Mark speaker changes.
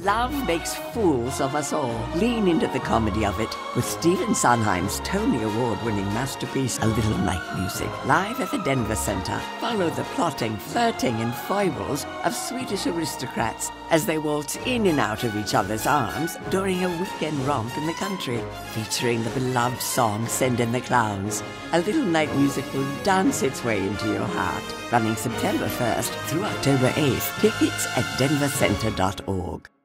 Speaker 1: Love makes fools of us all. Lean into the comedy of it with Stephen Sondheim's Tony Award-winning masterpiece, A Little Night Music. Live at the Denver Center, follow the plotting, flirting, and foibles of Swedish aristocrats as they waltz in and out of each other's arms during a weekend romp in the country, featuring the beloved song Send in the Clowns. A Little Night Music will dance its way into your heart. Running September 1st through October 8th. Tickets at denvercenter.org.